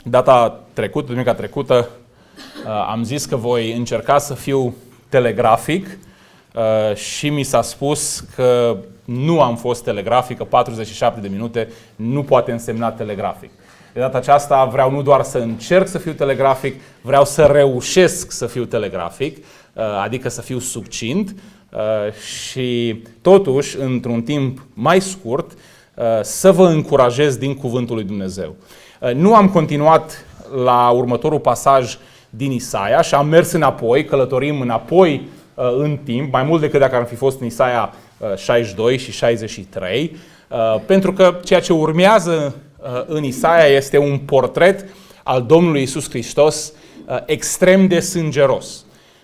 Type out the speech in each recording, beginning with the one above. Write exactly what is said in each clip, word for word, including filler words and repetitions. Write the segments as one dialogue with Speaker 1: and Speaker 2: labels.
Speaker 1: Data trecută, duminica trecută, am zis că voi încerca să fiu telegrafic și mi s-a spus că nu am fost telegrafic, că patruzeci și șapte de minute nu poate însemna telegrafic. De data aceasta vreau nu doar să încerc să fiu telegrafic, vreau să reușesc să fiu telegrafic, adică să fiu succint și totuși, într-un timp mai scurt, să vă încurajez din Cuvântul lui Dumnezeu. Nu am continuat la următorul pasaj din Isaia și am mers înapoi, călătorim înapoi în timp, mai mult decât dacă ar fi fost în Isaia șaizeci și doi și șaizeci și trei, pentru că ceea ce urmează în Isaia este un portret al Domnului Iisus Hristos extrem de sângeros.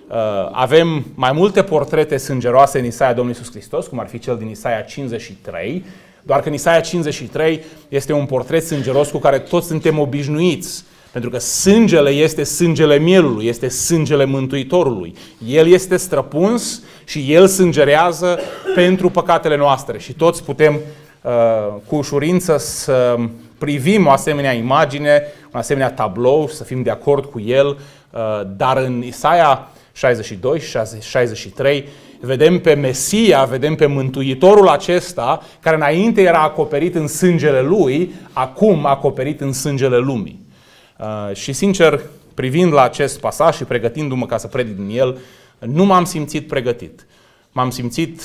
Speaker 1: Avem mai multe portrete sângeroase în Isaia Domnului Iisus Hristos, cum ar fi cel din Isaia cincizeci și trei, doar că în Isaia cincizeci și trei este un portret sângeros cu care toți suntem obișnuiți. Pentru că sângele este sângele mielului, este sângele Mântuitorului. El este străpuns și El sângerează pentru păcatele noastre. Și toți putem uh, cu ușurință să privim o asemenea imagine, un asemenea tablou, să fim de acord cu el. Uh, dar în Isaia șaizeci și doi și șaizeci și trei vedem pe Mesia, vedem pe Mântuitorul acesta, care înainte era acoperit în sângele Lui, acum acoperit în sângele lumii. Uh, și sincer, privind la acest pasaj și pregătindu-mă ca să predic din el, nu m-am simțit pregătit. M-am simțit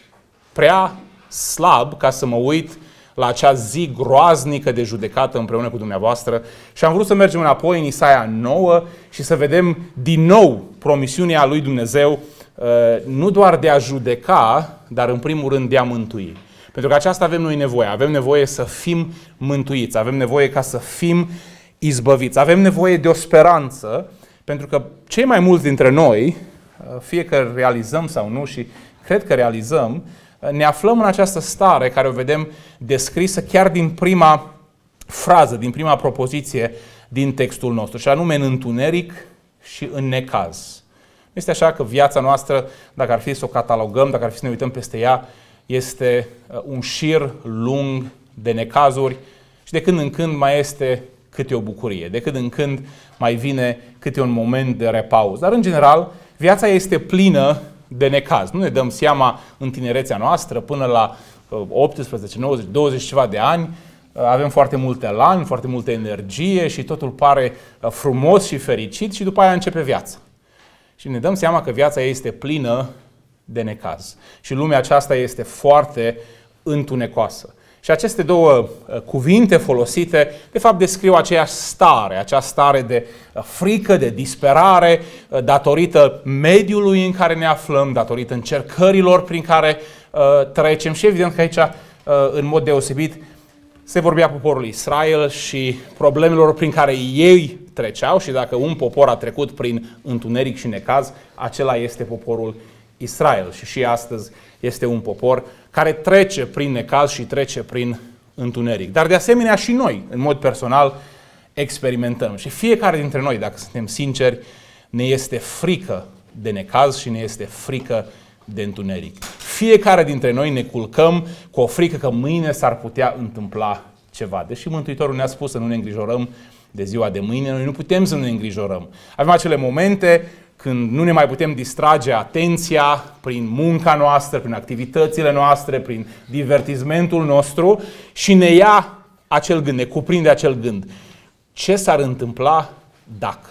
Speaker 1: prea slab ca să mă uit la acea zi groaznică de judecată împreună cu dumneavoastră și am vrut să mergem înapoi în Isaia nouă și să vedem din nou promisiunea lui Dumnezeu, uh, nu doar de a judeca, dar în primul rând de a mântui. Pentru că aceasta avem noi nevoie. Avem nevoie să fim mântuiți, avem nevoie ca să fim izbăviți. Avem nevoie de o speranță, pentru că cei mai mulți dintre noi, fie că realizăm sau nu, și cred că realizăm, ne aflăm în această stare care o vedem descrisă chiar din prima frază, din prima propoziție din textul nostru, și anume în întuneric și în necaz. Este așa că viața noastră, dacă ar fi să o catalogăm, dacă ar fi să ne uităm peste ea, este un șir lung de necazuri și de când în când mai este câte o bucurie, de când în când mai vine câte un moment de repaus. Dar în general, viața este plină de necaz. Nu ne dăm seama în tinerețea noastră, până la optsprezece, nouăsprezece, douăzeci ceva de ani, avem foarte multe elan, foarte multă energie și totul pare frumos și fericit și după aia începe viața. Și ne dăm seama că viața este plină de necaz. Și lumea aceasta este foarte întunecoasă. Și aceste două cuvinte folosite, de fapt, descriu aceeași stare, acea stare de frică, de disperare, datorită mediului în care ne aflăm, datorită încercărilor prin care uh, trecem. Și evident că aici, uh, în mod deosebit, se vorbea poporul Israel și problemelor prin care ei treceau. Și dacă un popor a trecut prin întuneric și necaz, acela este poporul Israel. Și și astăzi este un popor care trece prin necaz și trece prin întuneric. Dar de asemenea și noi, în mod personal, experimentăm. Și fiecare dintre noi, dacă suntem sinceri, ne este frică de necaz și ne este frică de întuneric. Fiecare dintre noi ne culcăm cu o frică că mâine s-ar putea întâmpla ceva. Deși Mântuitorul ne-a spus să nu ne îngrijorăm de ziua de mâine, noi nu putem să ne îngrijorăm. Avem acele momente când nu ne mai putem distrage atenția prin munca noastră, prin activitățile noastre, prin divertismentul nostru și ne ia acel gând, ne cuprinde acel gând. Ce s-ar întâmpla dacă?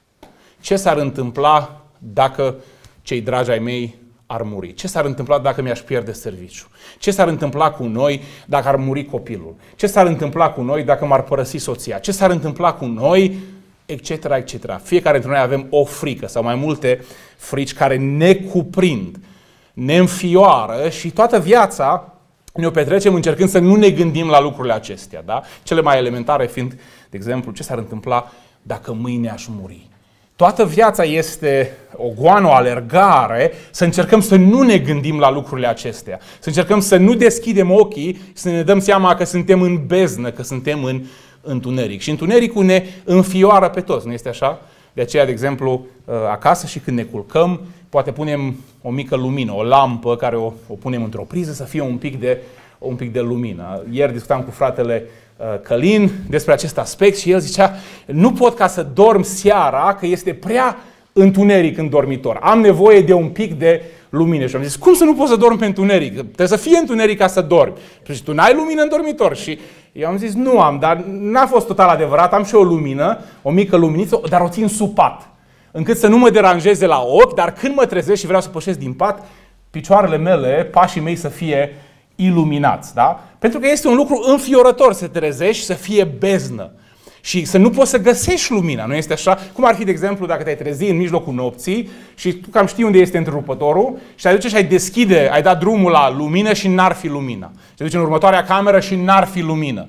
Speaker 1: Ce s-ar întâmpla dacă cei dragi ai mei ar muri? Ce s-ar întâmpla dacă mi-aș pierde serviciu? Ce s-ar întâmpla cu noi dacă ar muri copilul? Ce s-ar întâmpla cu noi dacă m-ar părăsi soția? Ce s-ar întâmpla cu noi? Etc, et cetera. Fiecare dintre noi avem o frică sau mai multe frici care ne cuprind, ne înfioară și toată viața ne-o petrecem încercând să nu ne gândim la lucrurile acestea. Da? Cele mai elementare fiind, de exemplu, ce s-ar întâmpla dacă mâine aș muri. Toată viața este o goană, o alergare, să încercăm să nu ne gândim la lucrurile acestea. Să încercăm să nu deschidem ochii și să ne dăm seama că suntem în beznă, că suntem în întuneric. Și întunericul ne înfioară pe toți, nu este așa? De aceea, de exemplu, acasă și când ne culcăm, poate punem o mică lumină, o lampă care o, o punem într-o priză să fie un pic de, un pic de lumină. Ieri discutam cu fratele Călin despre acest aspect și el zicea, nu pot ca să dorm seara, că este prea întuneric în dormitor. Am nevoie de un pic de lumină. Și am zis, cum să nu poți să dormi pe întuneric? Trebuie să fie întuneric ca să dormi. Și tu n-ai lumină în dormitor. Și eu am zis, nu am, dar n-a fost total adevărat. Am și o lumină, o mică luminiță, dar o țin sub pat. Încât să nu mă deranjeze la ochi, dar când mă trezesc și vreau să pășesc din pat, picioarele mele, pașii mei să fie iluminați. Da? Pentru că este un lucru înfiorător să te trezești și să fie beznă. Și să nu poți să găsești lumina, nu este așa? Cum ar fi, de exemplu, dacă te-ai trezi în mijlocul nopții și tu cam știi unde este întrerupătorul și te duce și ai deschide, ai dat drumul la lumină și n-ar fi lumină. Te duci în următoarea cameră și n-ar fi lumină.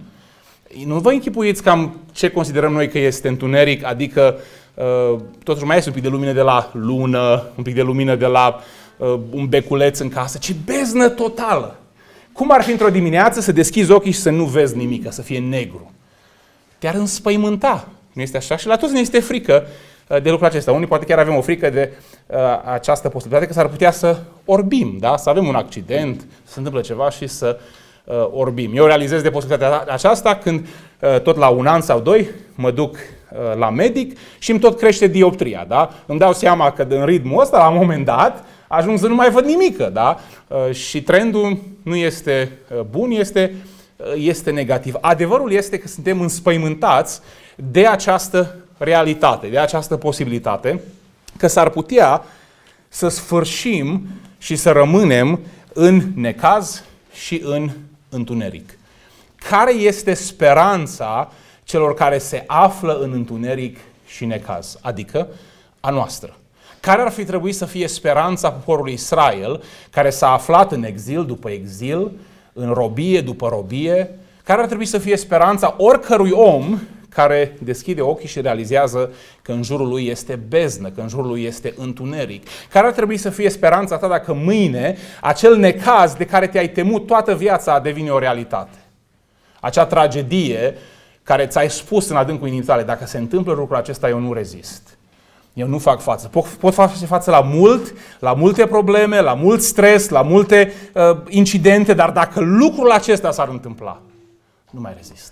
Speaker 1: Nu vă închipuiți cam ce considerăm noi că este întuneric, adică uh, totuși mai este un pic de lumină de la lună, un pic de lumină de la uh, un beculeț în casă, ci beznă totală. Cum ar fi într-o dimineață să deschizi ochii și să nu vezi nimic, să fie negru? Te-ar înspăimânta, nu este așa? Și la toți ne este frică de lucrul acesta. Unii poate chiar avem o frică de uh, această posibilitate că s-ar putea să orbim, da? Să avem un accident, să se întâmplă ceva și să uh, orbim. Eu realizez de posibilitatea aceasta când uh, tot la un an sau doi mă duc uh, la medic și îmi tot crește dioptria, da? Îmi dau seama că în ritmul ăsta, la un moment dat, ajung să nu mai văd nimică, da? Uh, și trendul nu este uh, bun, este este negativ. Adevărul este că suntem înspăimântați de această realitate, de această posibilitate, că s-ar putea să sfârșim și să rămânem în necaz și în întuneric. Care este speranța celor care se află în întuneric și necaz? Adică a noastră. Care ar fi trebuit să fie speranța poporului Israel, care s-a aflat în exil după exil, în robie după robie, care ar trebui să fie speranța oricărui om care deschide ochii și realizează că în jurul lui este beznă, că în jurul lui este întuneric. Care ar trebui să fie speranța ta dacă mâine acel necaz de care te-ai temut toată viața devine o realitate? Acea tragedie care ți-ai spus în adâncul inimii tale, dacă se întâmplă lucrul acesta, eu nu rezist. Eu nu fac față. Pot, pot face față la mult, la multe probleme, la mult stres, la multe uh, incidente, dar dacă lucrul acesta s-ar întâmpla, nu mai rezist.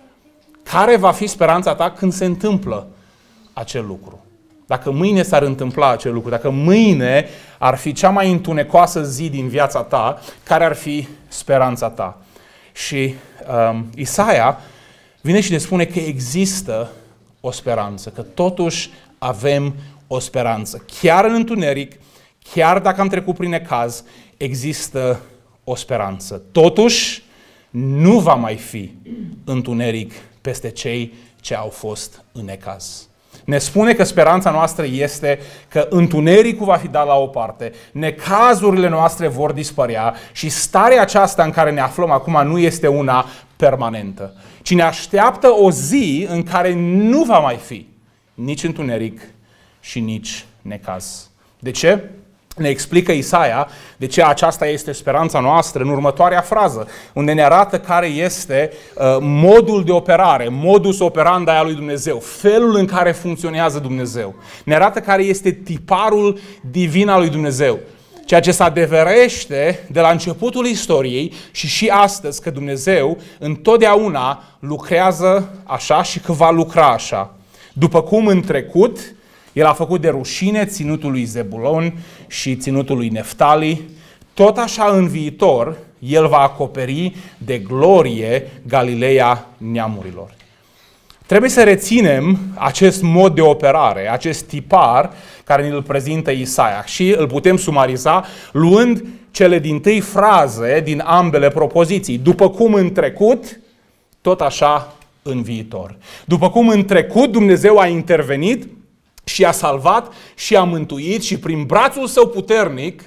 Speaker 1: Care va fi speranța ta când se întâmplă acel lucru? Dacă mâine s-ar întâmpla acel lucru, dacă mâine ar fi cea mai întunecoasă zi din viața ta, care ar fi speranța ta? Și um, Isaia vine și ne spune că există o speranță, că totuși avem o speranță. Chiar în întuneric, chiar dacă am trecut prin necaz, există o speranță. Totuși, nu va mai fi întuneric peste cei ce au fost în necaz. Ne spune că speranța noastră este că întunericul va fi dat la o parte, necazurile noastre vor dispărea și starea aceasta în care ne aflăm acum nu este una permanentă, ci ne așteaptă o zi în care nu va mai fi nici întuneric și nici necaz. De ce? Ne explică Isaia de ce aceasta este speranța noastră în următoarea frază, unde ne arată care este uh, modul de operare, modus operandi a lui Dumnezeu, felul în care funcționează Dumnezeu. Ne arată care este tiparul divin al lui Dumnezeu. Ceea ce se adeverește de la începutul istoriei și și astăzi, că Dumnezeu întotdeauna lucrează așa și că va lucra așa. După cum în trecut, El a făcut de rușine ținutul lui Zebulon și ținutul lui Neftali, tot așa în viitor El va acoperi de glorie Galileea neamurilor. Trebuie să reținem acest mod de operare, acest tipar care ne-l prezintă Isaia și îl putem sumariza luând cele dintâi fraze din ambele propoziții. După cum în trecut, tot așa în viitor. După cum în trecut Dumnezeu a intervenit și a salvat și a mântuit și prin brațul Său puternic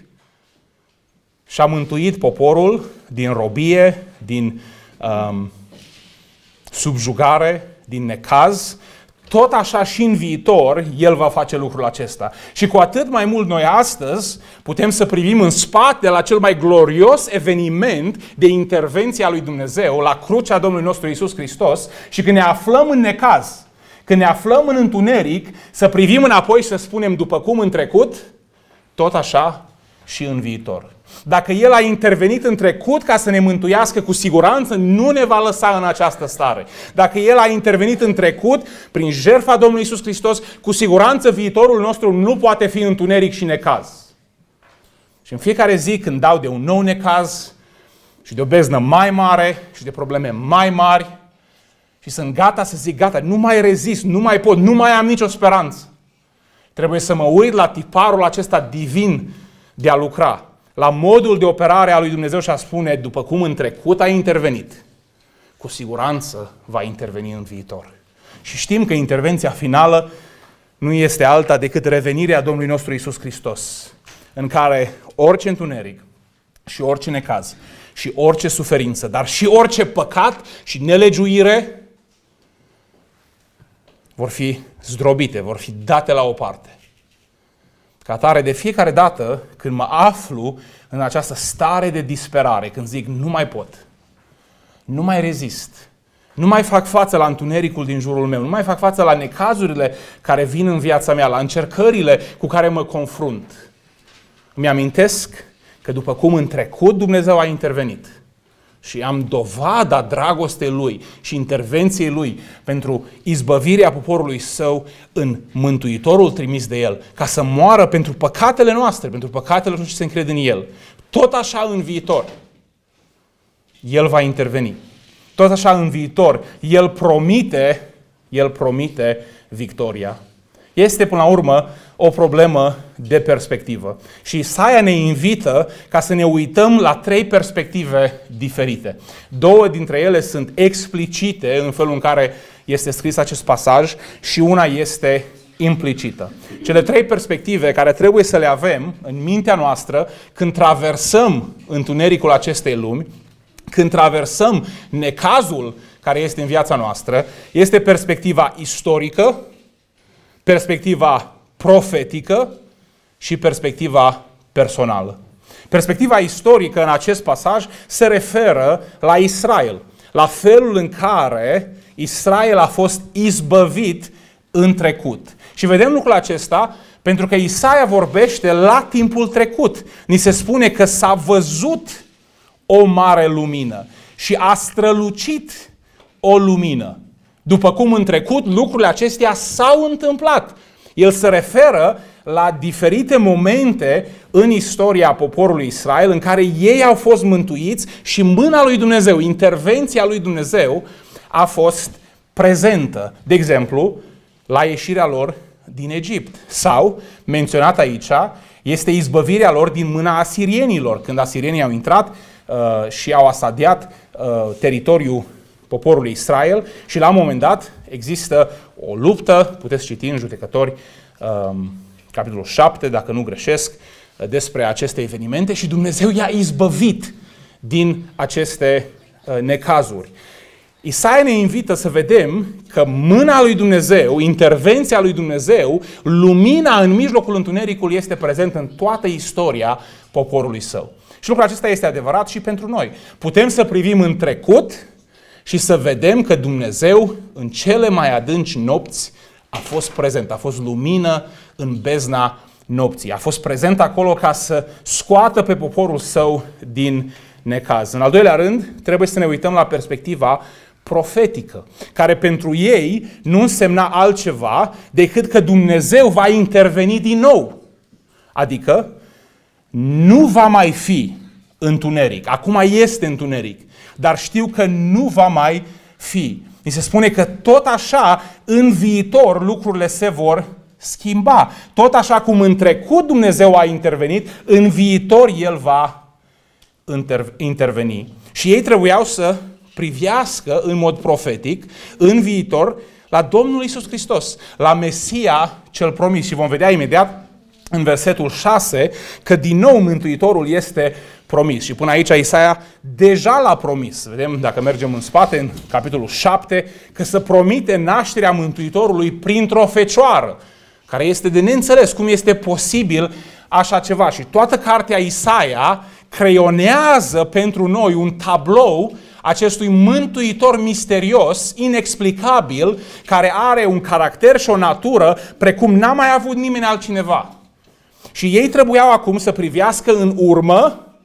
Speaker 1: și-a mântuit poporul din robie, din um, subjugare, din necaz, tot așa și în viitor El va face lucrul acesta. Și cu atât mai mult noi astăzi putem să privim în spate la cel mai glorios eveniment de intervenție a lui Dumnezeu, la crucea Domnului nostru Iisus Hristos, și când ne aflăm în necaz, când ne aflăm în întuneric, să privim înapoi și să spunem după cum în trecut, tot așa și în viitor. Dacă El a intervenit în trecut ca să ne mântuiască, cu siguranță nu ne va lăsa în această stare. Dacă El a intervenit în trecut, prin jertfa Domnului Iisus Hristos, cu siguranță viitorul nostru nu poate fi întuneric și necaz. Și în fiecare zi când dau de un nou necaz și de o beznă mai mare și de probleme mai mari și sunt gata să zic, gata, nu mai rezist, nu mai pot, nu mai am nicio speranță, trebuie să mă uit la tiparul acesta divin de a lucra, la modul de operare a lui Dumnezeu și a spune, după cum în trecut a intervenit, cu siguranță va interveni în viitor. Și știm că intervenția finală nu este alta decât revenirea Domnului nostru Iisus Hristos, în care orice întuneric și orice necaz și orice suferință, dar și orice păcat și nelegiuire vor fi zdrobite, vor fi date la o parte. Ca atare, de fiecare dată când mă aflu în această stare de disperare, când zic nu mai pot, nu mai rezist, nu mai fac față la întunericul din jurul meu, nu mai fac față la necazurile care vin în viața mea, la încercările cu care mă confrunt, îmi amintesc că după cum în trecut Dumnezeu a intervenit și am dovada dragostei Lui și intervenției Lui pentru izbăvirea poporului Său în Mântuitorul trimis de El, ca să moară pentru păcatele noastre, pentru păcatele celor ce se încred în El. Tot așa în viitor, El va interveni. Tot așa în viitor, El promite, El promite victoria. Este până la urmă o problemă de perspectivă. Și Isaia ne invită ca să ne uităm la trei perspective diferite. Două dintre ele sunt explicite în felul în care este scris acest pasaj și una este implicită. Cele trei perspective care trebuie să le avem în mintea noastră când traversăm întunericul acestei lumi, când traversăm necazul care este în viața noastră, este perspectiva istorică, perspectiva profetică și perspectiva personală. Perspectiva istorică în acest pasaj se referă la Israel, la felul în care Israel a fost izbăvit în trecut. Și vedem lucrul acesta pentru că Isaia vorbește la timpul trecut. Ni se spune că s-a văzut o mare lumină și a strălucit o lumină. După cum în trecut lucrurile acestea s-au întâmplat. El se referă la diferite momente în istoria poporului Israel în care ei au fost mântuiți și mâna lui Dumnezeu, intervenția lui Dumnezeu a fost prezentă. De exemplu, la ieșirea lor din Egipt. Sau, menționat aici, este izbăvirea lor din mâna asirienilor, când asirienii au intrat uh, și au asadiat uh, teritoriul poporului Israel și la un moment dat există o luptă, puteți citi în Judecători, um, capitolul șapte, dacă nu greșesc, despre aceste evenimente și Dumnezeu i-a izbăvit din aceste uh, necazuri. Isaia ne invită să vedem că mâna lui Dumnezeu, intervenția lui Dumnezeu, lumina în mijlocul întunericului este prezentă în toată istoria poporului său. Și lucrul acesta este adevărat și pentru noi. Putem să privim în trecut și să vedem că Dumnezeu în cele mai adânci nopți a fost prezent, a fost lumină în bezna nopții. A fost prezent acolo ca să scoată pe poporul său din necaz. În al doilea rând, trebuie să ne uităm la perspectiva profetică, care pentru ei nu însemna altceva decât că Dumnezeu va interveni din nou. Adică nu va mai fi întuneric. Acum este întuneric, dar știu că nu va mai fi. Mi se spune că tot așa în viitor lucrurile se vor schimba. Tot așa cum în trecut Dumnezeu a intervenit, în viitor El va interveni. Și ei trebuiau să privească în mod profetic, în viitor, la Domnul Iisus Hristos, la Mesia cel promis. Și vom vedea imediat în versetul șase că din nou Mântuitorul este promis. Și până aici Isaia deja l-a promis. Vedem, dacă mergem în spate, în capitolul șapte, că se promite nașterea Mântuitorului printr-o fecioară, care este de neînțeles cum este posibil așa ceva. Și toată cartea Isaia creionează pentru noi un tablou acestui mântuitor misterios, inexplicabil, care are un caracter și o natură precum n-a mai avut nimeni altcineva. Și ei trebuiau acum să privească în urmă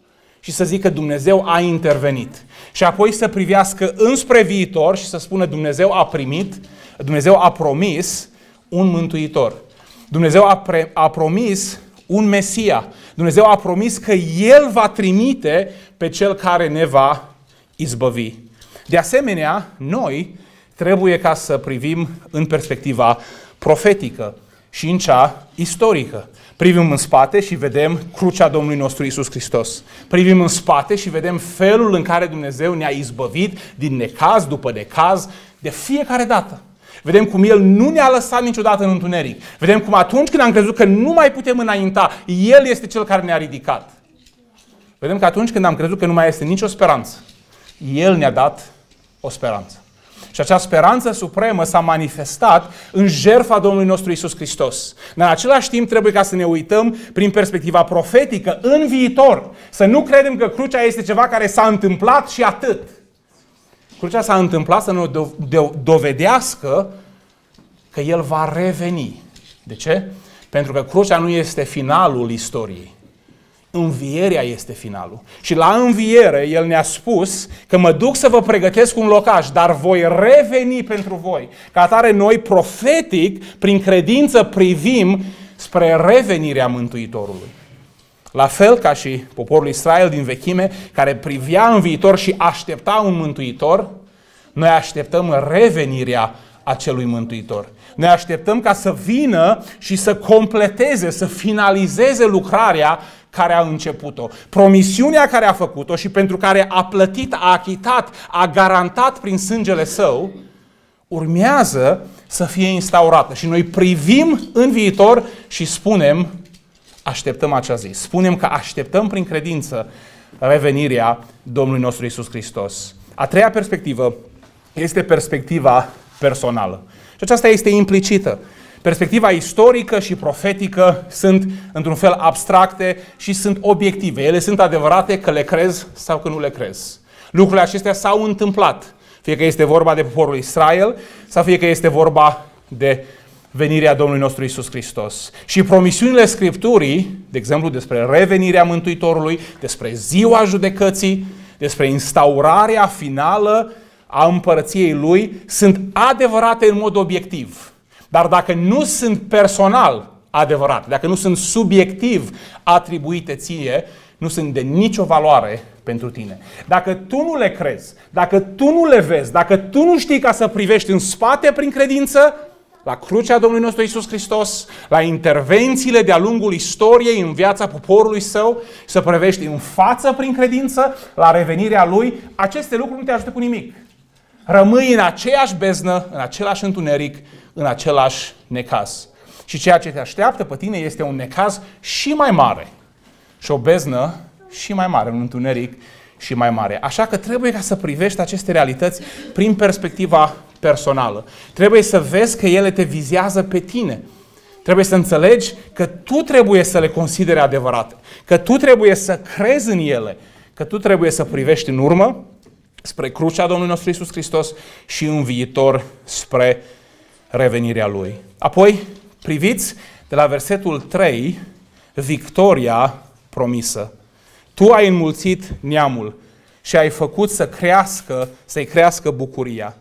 Speaker 1: și să zică Dumnezeu a intervenit. Și apoi să privească înspre viitor și să spună Dumnezeu a primit, Dumnezeu a promis un mântuitor. Dumnezeu a, pre, a promis un Mesia. Dumnezeu a promis că El va trimite pe Cel care ne va izbăvi. De asemenea, noi trebuie ca să privim în perspectiva profetică și în cea istorică. Privim în spate și vedem crucea Domnului nostru Iisus Hristos. Privim în spate și vedem felul în care Dumnezeu ne-a izbăvit din necaz după necaz de fiecare dată. Vedem cum El nu ne-a lăsat niciodată în întuneric. Vedem cum atunci când am crezut că nu mai putem înainta, El este Cel care ne-a ridicat. Vedem că atunci când am crezut că nu mai este nicio speranță, El ne-a dat o speranță. Și acea speranță supremă s-a manifestat în jertfa Domnului nostru Iisus Hristos. În același timp trebuie ca să ne uităm prin perspectiva profetică în viitor. Să nu credem că crucea este ceva care s-a întâmplat și atât. Crucea s-a întâmplat să ne dovedească că El va reveni. De ce? Pentru că crucea nu este finalul istoriei. Învierea este finalul. Și la înviere El ne-a spus că mă duc să vă pregătesc un locaș, dar voi reveni pentru voi. Ca atare noi, profetic, prin credință privim spre revenirea Mântuitorului. La fel ca și poporul Israel din vechime, care privea în viitor și aștepta un Mântuitor, noi așteptăm revenirea acelui Mântuitor. Noi așteptăm ca să vină și să completeze, să finalizeze lucrarea care a început-o. Promisiunea care a făcut-o și pentru care a plătit, a achitat, a garantat prin sângele Său, urmează să fie instaurată. Și noi privim în viitor și spunem, așteptăm acea zi. Spunem că așteptăm prin credință revenirea Domnului nostru Iisus Hristos. A treia perspectivă este perspectiva personală. Și aceasta este implicită. Perspectiva istorică și profetică sunt într-un fel abstracte și sunt obiective. Ele sunt adevărate că le crezi sau că nu le crezi. Lucrurile acestea s-au întâmplat. Fie că este vorba de poporul Israel sau fie că este vorba de venirea Domnului nostru Iisus Hristos. Și promisiunile Scripturii, de exemplu despre revenirea Mântuitorului, despre ziua judecății, despre instaurarea finală a împărăției Lui, sunt adevărate în mod obiectiv. Dar dacă nu sunt personal adevărate, dacă nu sunt subiectiv atribuite ție, nu sunt de nicio valoare pentru tine. Dacă tu nu le crezi, dacă tu nu le vezi, dacă tu nu știi ca să privești în spate prin credință, la crucea Domnului nostru Iisus Hristos, la intervențiile de-a lungul istoriei în viața poporului Său, să privești în față prin credință, la revenirea Lui, aceste lucruri nu te ajută cu nimic. Rămâi în aceeași beznă, în același întuneric, în același necaz. Și ceea ce te așteaptă pe tine este un necaz și mai mare. Și o beznă și mai mare, un întuneric și mai mare. Așa că trebuie ca să privești aceste realități prin perspectiva personală. Trebuie să vezi că ele te vizează pe tine. Trebuie să înțelegi că tu trebuie să le consideri adevărate. Că tu trebuie să crezi în ele. Că tu trebuie să privești în urmă spre crucea Domnului nostru Iisus Hristos și în viitor spre revenirea Lui. Apoi, priviți de la versetul trei, victoria promisă. Tu ai înmulțit neamul și ai făcut să crească, să-i crească bucuria.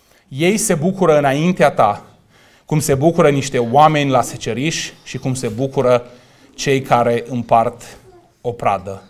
Speaker 1: Ei se bucură înaintea ta, cum se bucură niște oameni la seceriș și cum se bucură cei care împart o pradă.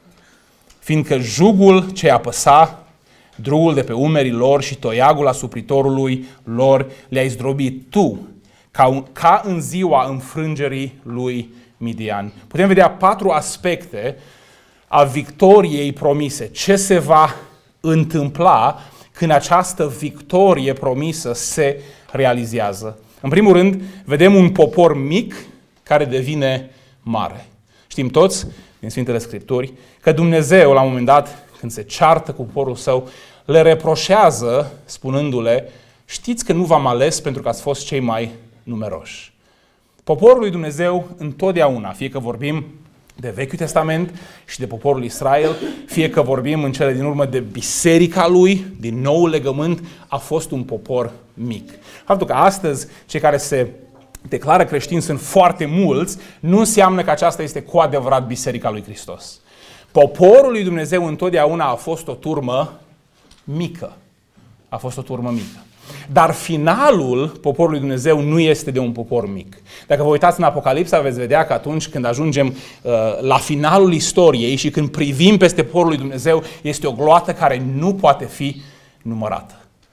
Speaker 1: Fiindcă jugul ce apăsa, drugul de pe umerii lor și toiagul asupritorului lor le-ai zdrobit tu, ca, ca în ziua înfrângerii lui Midian. Putem vedea patru aspecte a victoriei promise. Ce se va întâmpla când această victorie promisă se realizează? În primul rând, vedem un popor mic care devine mare. Știm toți, din Sfintele Scripturi, că Dumnezeu, la un moment dat, când se ceartă cu poporul Său, le reproșează, spunându-le, știți că nu v-am ales pentru că ați fost cei mai numeroși. Poporul lui Dumnezeu întotdeauna, fie că vorbim de Vechiul Testament și de poporul Israel, fie că vorbim în cele din urmă de biserica lui, din noul legământ, a fost un popor mic. Faptul că astăzi cei care se declară creștini sunt foarte mulți, nu înseamnă că aceasta este cu adevărat biserica lui Hristos. Poporul lui Dumnezeu întotdeauna a fost o turmă mică. A fost o turmă mică. Dar finalul poporului Dumnezeu nu este de un popor mic. Dacă vă uitați în Apocalipsa, veți vedea că atunci când ajungem uh, la finalul istoriei și când privim peste poporul lui Dumnezeu, este o gloată care nu poate fi numărată.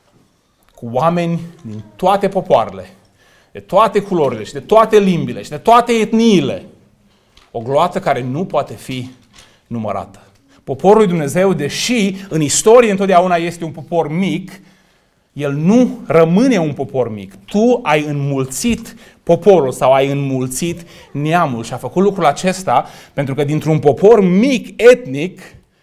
Speaker 1: Cu oameni din toate popoarele, de toate culorile și de toate limbile și de toate etniile. O gloată care nu poate fi numărată. Poporul lui Dumnezeu, deși în istorie întotdeauna este un popor mic, el nu rămâne un popor mic. Tu ai înmulțit poporul sau ai înmulțit neamul și a făcut lucrul acesta pentru că dintr-un popor mic, etnic,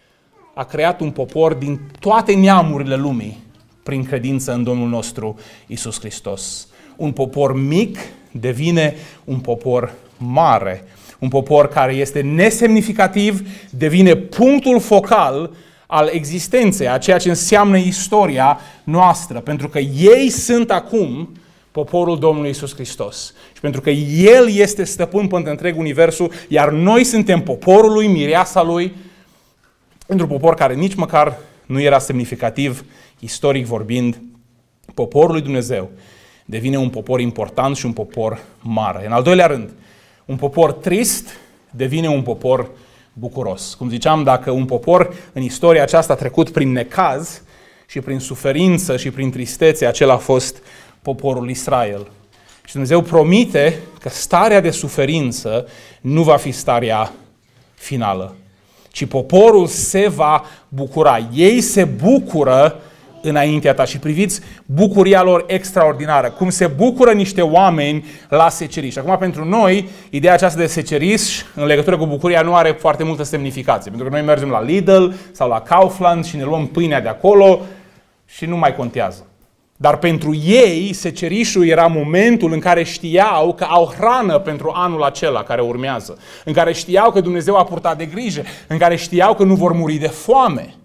Speaker 1: a creat un popor din toate neamurile lumii prin credință în Domnul nostru Iisus Hristos. Un popor mic devine un popor mare. Un popor care este nesemnificativ devine punctul focal al existenței, a ceea ce înseamnă istoria noastră, pentru că ei sunt acum poporul Domnului Iisus Hristos. Și pentru că El este stăpân pe întreg universul, iar noi suntem poporul Lui, mireasa Lui, pentru un popor care nici măcar nu era semnificativ, istoric vorbind, poporul lui Dumnezeu devine un popor important și un popor mare. În al doilea rând, un popor trist devine un popor bucuros. Cum ziceam, dacă un popor în istoria aceasta a trecut prin necaz și prin suferință și prin tristețe, acela a fost poporul Israel. Și Dumnezeu promite că starea de suferință nu va fi starea finală, ci poporul se va bucura. Ei se bucură înaintea ta și priviți bucuria lor extraordinară, cum se bucură niște oameni la seceriș. Acum, pentru noi, ideea aceasta de seceriș, în legătură cu bucuria, nu are foarte multă semnificație, pentru că noi mergem la Lidl sau la Kaufland și ne luăm pâinea de acolo și nu mai contează. Dar pentru ei, secerișul era momentul în care știau că au hrană pentru anul acela care urmează, în care știau că Dumnezeu a purtat de grijă, în care știau că nu vor muri de foame.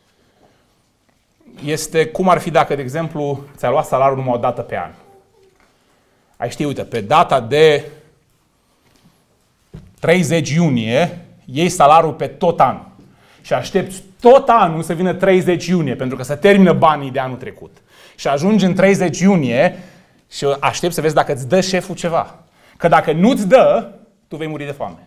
Speaker 1: Este cum ar fi dacă, de exemplu, ți-ai luat salariul numai o dată pe an. Ai ști, uite, pe data de treizeci iunie, iei salariul pe tot anul. Și aștepți tot anul să vină treizeci iunie, pentru că să termină banii de anul trecut. Și ajungi în treizeci iunie și aștepți să vezi dacă îți dă șeful ceva. Că dacă nu-ți dă, tu vei muri de foame.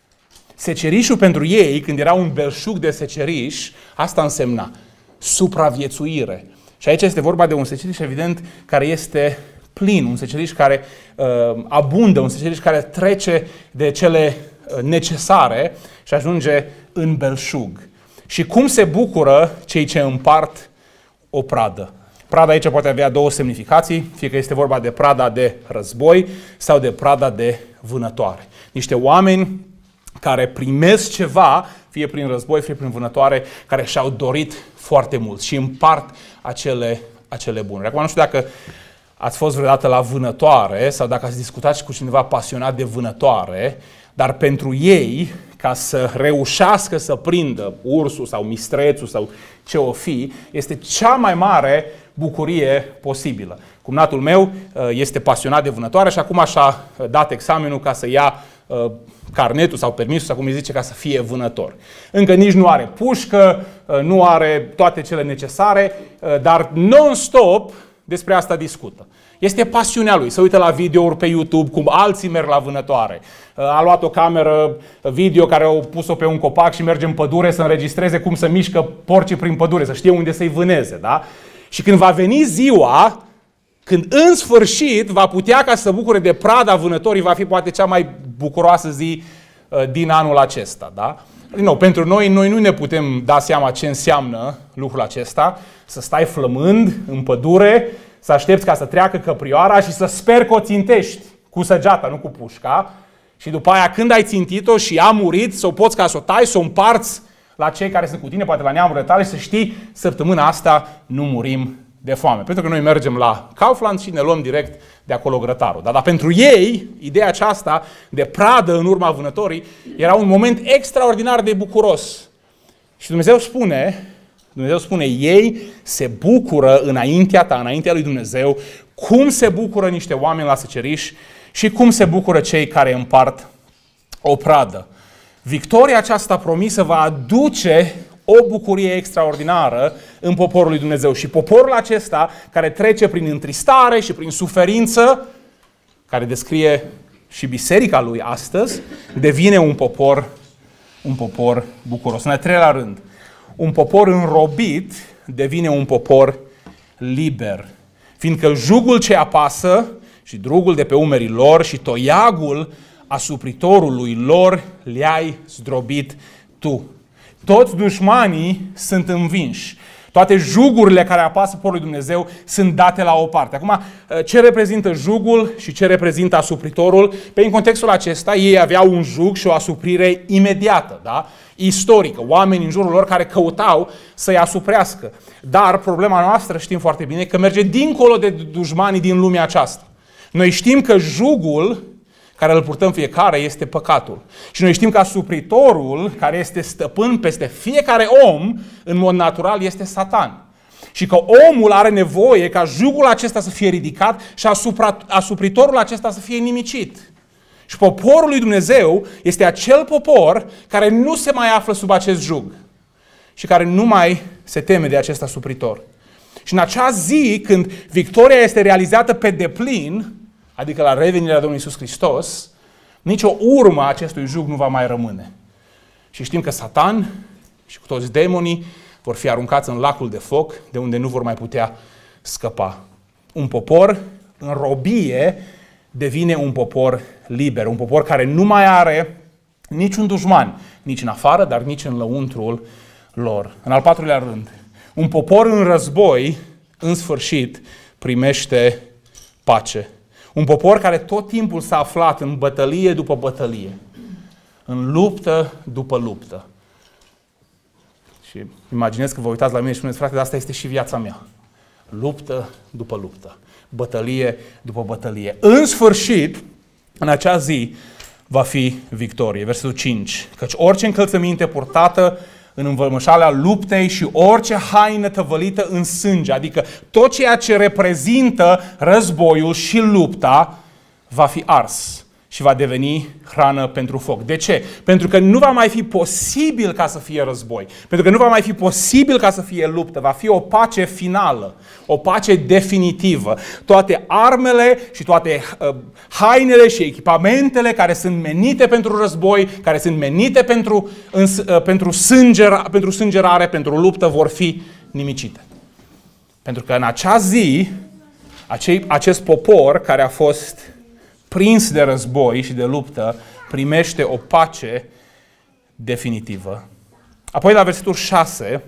Speaker 1: Secerișul pentru ei, când era un belșug de seceriș, asta însemna supraviețuire. Și aici este vorba de un seceriș, evident, care este plin, un seceriș care uh, abundă, un seceriș care trece de cele uh, necesare și ajunge în belșug. Și cum se bucură cei ce împart o pradă? Prada aici poate avea două semnificații, fie că este vorba de prada de război sau de prada de vânătoare. Niște oameni care primesc ceva, fie prin război, fie prin vânătoare, care și-au dorit foarte mult și împart acele, acele bunuri. Acum nu știu dacă ați fost vreodată la vânătoare sau dacă ați discutat și cu cineva pasionat de vânătoare, dar pentru ei, ca să reușească să prindă ursul sau mistrețul sau ce o fi, este cea mai mare bucurie posibilă. Cumnatul meu este pasionat de vânătoare și acum și-a dat examenul ca să ia carnetul sau permisul, sau cum îi zice, ca să fie vânător. Încă nici nu are pușcă, nu are toate cele necesare, dar non-stop despre asta discută. Este pasiunea lui. Se uită la videouri pe YouTube, cum alții merg la vânătoare. A luat o cameră video care au pus-o pe un copac și merge în pădure să înregistreze cum se mișcă porcii prin pădure, să știe unde să-i vâneze. Da? Și când va veni ziua, când în sfârșit va putea ca să se bucure de prada vânătorii, va fi poate cea mai bucuroasă zi din anul acesta. Da? Din nou, pentru noi, noi nu ne putem da seama ce înseamnă lucrul acesta, să stai flămând în pădure, să aștepți ca să treacă căprioara și să speri că o țintești cu săgeata, nu cu pușca. Și după aia, când ai țintit-o și a murit, să o poți ca să o tai, să o împarți la cei care sunt cu tine, poate la neamurile tale, și să știi, săptămâna asta nu murim de foame. Pentru că noi mergem la Kaufland și ne luăm direct de acolo grătarul. Dar, dar pentru ei, ideea aceasta de pradă în urma vânătorii era un moment extraordinar de bucuros. Și Dumnezeu spune, Dumnezeu spune, ei se bucură înaintea ta, înaintea lui Dumnezeu, cum se bucură niște oameni la seceriș și cum se bucură cei care împart o pradă. victoria aceasta promisă va aduce o bucurie extraordinară în poporul lui Dumnezeu. Și poporul acesta, care trece prin întristare și prin suferință, care descrie și biserica lui astăzi, devine un popor, un popor bucuros. În al treilea rând, un popor înrobit devine un popor liber. Fiindcă jugul ce apasă și drugul de pe umerii lor și toiagul asupritorului lor le-ai zdrobit tu. Toți dușmanii sunt învinși. Toate jugurile care apasă poporul lui Dumnezeu sunt date la o parte. Acum, ce reprezintă jugul și ce reprezintă asupritorul? Pe în contextul acesta, ei aveau un jug și o asuprire imediată, da? Istorică. Oameni în jurul lor care căutau să-i asuprească. Dar problema noastră, știm foarte bine, că merge dincolo de dușmanii din lumea aceasta. Noi știm că jugul care îl purtăm fiecare este păcatul. Și noi știm că asupritorul care este stăpân peste fiecare om, în mod natural, este Satan. Și că omul are nevoie ca jugul acesta să fie ridicat și asupra, asupritorul acesta să fie nimicit. Și poporul lui Dumnezeu este acel popor care nu se mai află sub acest jug și care nu mai se teme de acest asupritor. Și în acea zi, când victoria este realizată pe deplin, adică la revenirea Domnului Iisus Hristos, nicio urmă a acestui jug nu va mai rămâne. Și știm că Satan și cu toți demonii vor fi aruncați în lacul de foc, de unde nu vor mai putea scăpa. Un popor în robie devine un popor liber, un popor care nu mai are niciun dușman, nici în afară, dar nici în lăuntrul lor. În al patrulea rând, un popor în război, în sfârșit, primește pace. Un popor care tot timpul s-a aflat în bătălie după bătălie, în luptă după luptă. Și imaginez că vă uitați la mine și spuneți, frate, dar asta este și viața mea. Luptă după luptă, bătălie după bătălie. În sfârșit, în acea zi, va fi victorie. Versetul cinci. Căci orice încălțăminte purtată în învălmășalea luptei și orice haină tăvălită în sânge, adică tot ceea ce reprezintă războiul și lupta, va fi ars și va deveni hrană pentru foc. De ce? Pentru că nu va mai fi posibil ca să fie război. Pentru că nu va mai fi posibil ca să fie luptă. Va fi o pace finală, o pace definitivă. Toate armele și toate uh, hainele și echipamentele care sunt menite pentru război, care sunt menite pentru, îns, uh, pentru, sângera, pentru sângerare, pentru luptă, vor fi nimicite. Pentru că în acea zi, acei, acest popor care a fost prins de război și de luptă, primește o pace definitivă. Apoi la versetul șase,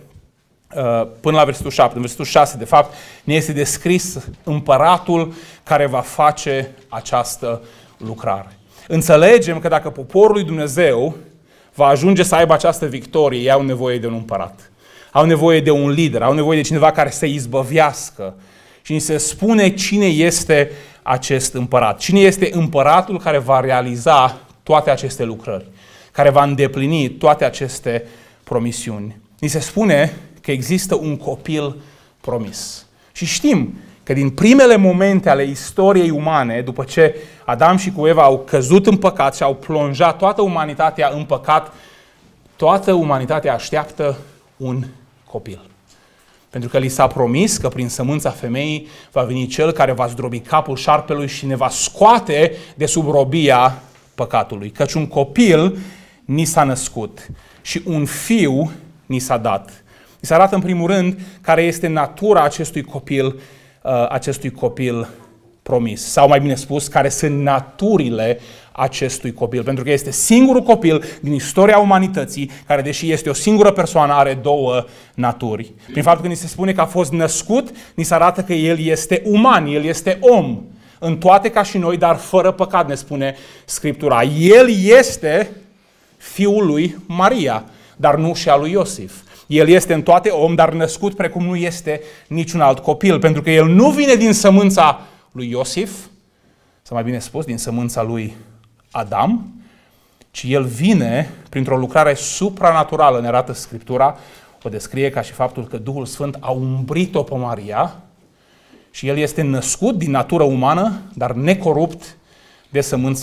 Speaker 1: până la versetul șapte, în versetul șase, de fapt, ne este descris împăratul care va face această lucrare. Înțelegem că dacă poporul lui Dumnezeu va ajunge să aibă această victorie, ei au nevoie de un împărat. Au nevoie de un lider, au nevoie de cineva care să izbăvească. Și ni se spune cine este acest împărat. Cine este împăratul care va realiza toate aceste lucrări, care va îndeplini toate aceste promisiuni. Ni se spune că există un copil promis. Și știm că din primele momente ale istoriei umane, după ce Adam și cu Eva au căzut în păcat și au plonjat toată umanitatea în păcat, toată umanitatea așteaptă un copil. Pentru că li s-a promis că prin sămânța femeii va veni cel care va zdrobi capul șarpelui și ne va scoate de sub robia păcatului. Căci un copil ni s-a născut și un fiu ni s-a dat. Ni se arată în primul rând care este natura acestui copil, acestui copil promis. Sau mai bine spus, care sunt naturile acestui copil. Pentru că este singurul copil din istoria umanității care, deși este o singură persoană, are două naturi. Prin faptul că ni se spune că a fost născut, ni se arată că el este uman, el este om. În toate ca și noi, dar fără păcat, ne spune Scriptura. El este fiul lui Maria, dar nu și al lui Iosif. El este în toate om, dar născut precum nu este niciun alt copil. Pentru că el nu vine din sămânța lui Iosif, sau mai bine spus, din sămânța lui Adam, ci el vine printr-o lucrare supranaturală, ne arată Scriptura, o descrie ca și faptul că Duhul Sfânt a umbrit-o pe Maria și el este născut din natură umană, dar necorupt de sămânța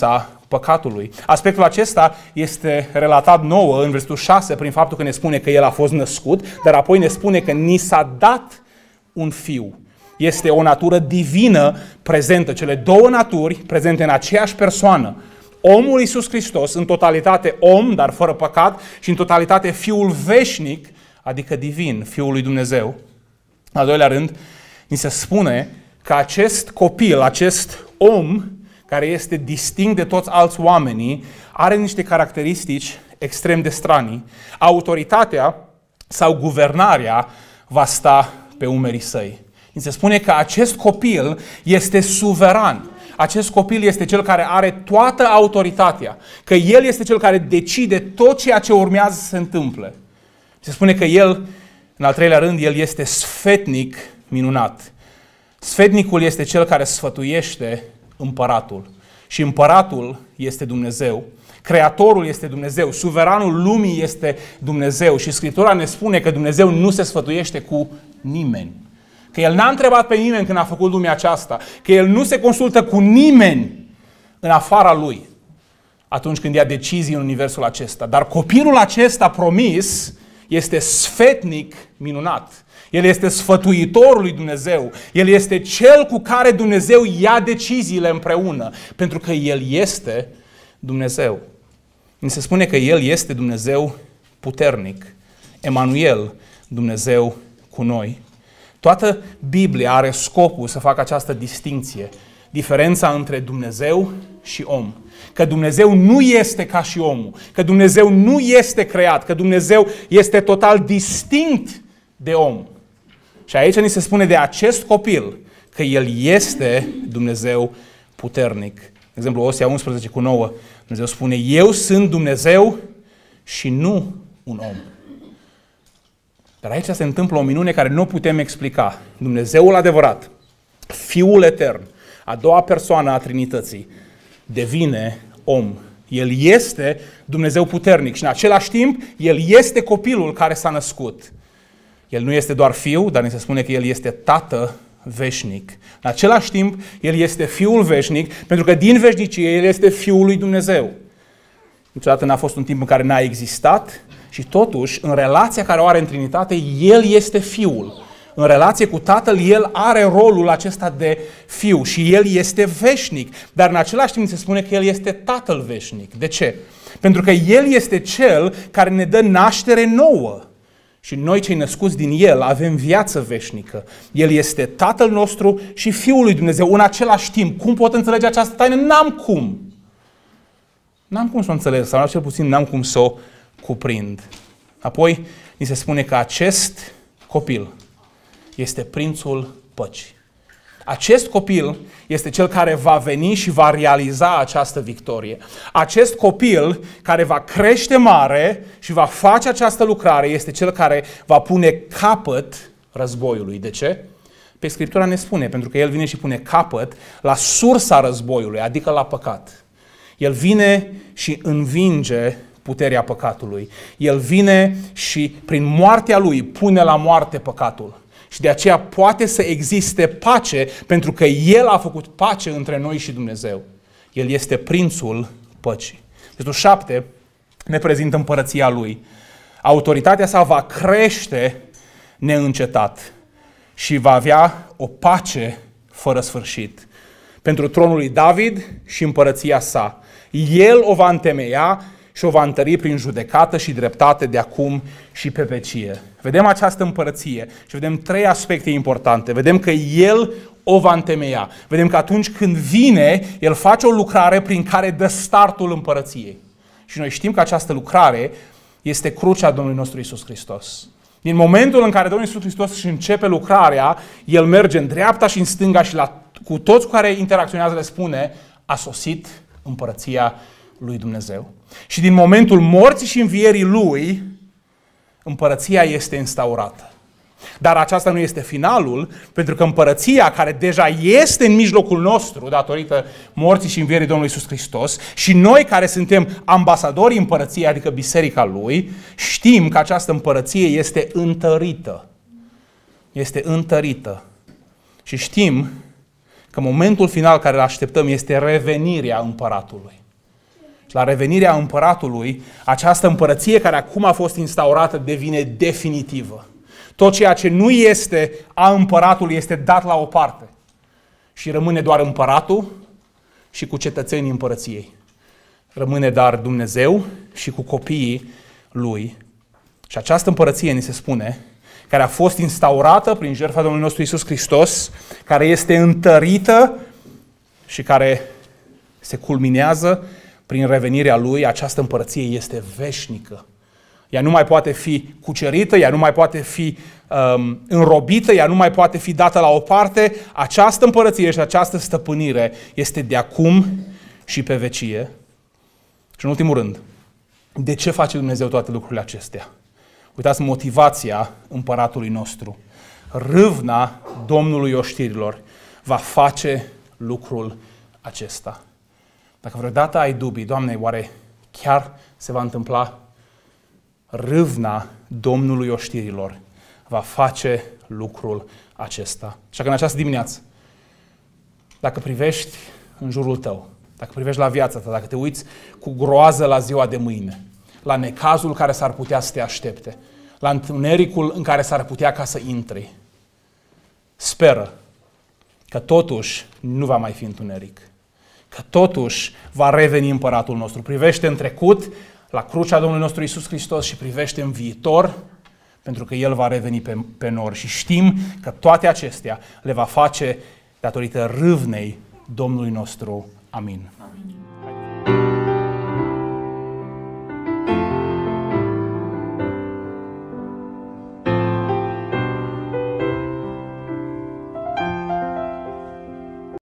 Speaker 1: păcatului. Aspectul acesta este relatat nouă în versetul șase prin faptul că ne spune că El a fost născut, dar apoi ne spune că ni s-a dat un fiu. Este o natură divină prezentă, cele două naturi prezente în aceeași persoană. Omul Iisus Hristos, în totalitate om, dar fără păcat, și în totalitate Fiul veșnic, adică divin, Fiul lui Dumnezeu. Al doilea rând, ni se spune că acest copil, acest om, care este distinct de toți alți oamenii, are niște caracteristici extrem de stranii. Autoritatea sau guvernarea va sta pe umerii săi. Ni se spune că acest copil este suveran. Acest copil este cel care are toată autoritatea. Că el este cel care decide tot ceea ce urmează să se întâmple. Se spune că el, în al treilea rând, el este sfetnic minunat. Sfetnicul este cel care sfătuiește împăratul. Și împăratul este Dumnezeu. Creatorul este Dumnezeu. Suveranul lumii este Dumnezeu. Și Scriptura ne spune că Dumnezeu nu se sfătuiește cu nimeni. Că El n-a întrebat pe nimeni când a făcut lumea aceasta. Că El nu se consultă cu nimeni în afara Lui atunci când ia decizii în universul acesta. Dar copilul acesta promis este sfetnic minunat. El este sfătuitorul lui Dumnezeu. El este cel cu care Dumnezeu ia deciziile împreună. Pentru că El este Dumnezeu. Mi se spune că El este Dumnezeu puternic. Emanuel, Dumnezeu cu noi. Toată Biblia are scopul să facă această distinție. Diferența între Dumnezeu și om. Că Dumnezeu nu este ca și omul. Că Dumnezeu nu este creat. Că Dumnezeu este total distinct de om. Și aici ni se spune de acest copil că El este Dumnezeu puternic. De exemplu, Osea unsprezece cu nouă, Dumnezeu spune: eu sunt Dumnezeu și nu un om. Dar aici se întâmplă o minune care nu putem explica. Dumnezeul adevărat, Fiul etern, a doua persoană a Trinității, devine om. El este Dumnezeu puternic și în același timp El este copilul care s-a născut. El nu este doar fiu, dar ni se spune că El este tată veșnic. În același timp, El este Fiul veșnic, pentru că din veșnicie El este Fiul lui Dumnezeu. Niciodată n-a fost un timp în care n-a existat și totuși, în relația care o are în Trinitate, El este Fiul. În relație cu Tatăl, El are rolul acesta de Fiu și El este veșnic. Dar în același timp se spune că El este Tatăl veșnic. De ce? Pentru că El este Cel care ne dă naștere nouă. Și noi, cei născuți din El, avem viață veșnică. El este Tatăl nostru și Fiul lui Dumnezeu în același timp. Cum pot înțelege această taină? N-am cum. N-am cum să o înțeleg, sau cel puțin n-am cum să o cuprind. Apoi, ni se spune că acest copil este prințul păcii. Acest copil este cel care va veni și va realiza această victorie. Acest copil care va crește mare și va face această lucrare este cel care va pune capăt războiului. De ce? Pe Scriptura ne spune, pentru că El vine și pune capăt la sursa războiului, adică la păcat. El vine și învinge puterea păcatului. El vine și prin moartea Lui pune la moarte păcatul. Și de aceea poate să existe pace, pentru că El a făcut pace între noi și Dumnezeu. El este prințul păcii. Versetul șapte ne prezintă împărăția Lui. Autoritatea sa va crește neîncetat și va avea o pace fără sfârșit pentru tronul lui David și împărăția sa. El o va întemeia și o va întări prin judecată și dreptate de acum și pe vecie. Vedem această împărăție și vedem trei aspecte importante. Vedem că El o va întemeia. Vedem că atunci când vine, El face o lucrare prin care dă startul împărăției. Și noi știm că această lucrare este crucea Domnului nostru Iisus Hristos. Din momentul în care Domnul Iisus Hristos își începe lucrarea, El merge în dreapta și în stânga și la, cu toți cu care interacționează le spune: a sosit împărăția lui Dumnezeu. Și din momentul morții și învierii Lui, împărăția este instaurată. Dar aceasta nu este finalul, pentru că împărăția care deja este în mijlocul nostru, datorită morții și învierii Domnului Iisus Hristos, și noi care suntem ambasadorii împărăției, adică biserica Lui, știm că această împărăție este întărită. Este întărită. Și știm că momentul final care îl așteptăm este revenirea împăratului. Și la revenirea împăratului, această împărăție care acum a fost instaurată devine definitivă. Tot ceea ce nu este a împăratului este dat la o parte. Și rămâne doar împăratul și cu cetățenii împărăției. Rămâne doar Dumnezeu și cu copiii lui. Și această împărăție, ni se spune, care a fost instaurată prin jertfa Domnului nostru Iisus Hristos, care este întărită și care se culminează prin revenirea Lui, această împărăție este veșnică. Ea nu mai poate fi cucerită, ea nu mai poate fi um, înrobită, ea nu mai poate fi dată la o parte. Această împărăție și această stăpânire este de acum și pe vecie. Și în ultimul rând, de ce face Dumnezeu toate lucrurile acestea? Uitați motivația împăratului nostru. Râvna Domnului oștirilor va face lucrul acesta. Dacă vreodată ai dubii, Doamne, oare chiar se va întâmpla? Râvna Domnului oștirilor va face lucrul acesta. Așa că în această dimineață, dacă privești în jurul tău, dacă privești la viața ta, dacă te uiți cu groază la ziua de mâine, la necazul care s-ar putea să te aștepte, la întunericul în care s-ar putea ca să intri, speră că totuși nu va mai fi întuneric, că totuși va reveni împăratul nostru. Privește în trecut, la crucea Domnului nostru Iisus Hristos și privește în viitor, pentru că El va reveni pe, pe nor. Și știm că toate acestea le va face datorită râvnei Domnului nostru. Amin. Amin.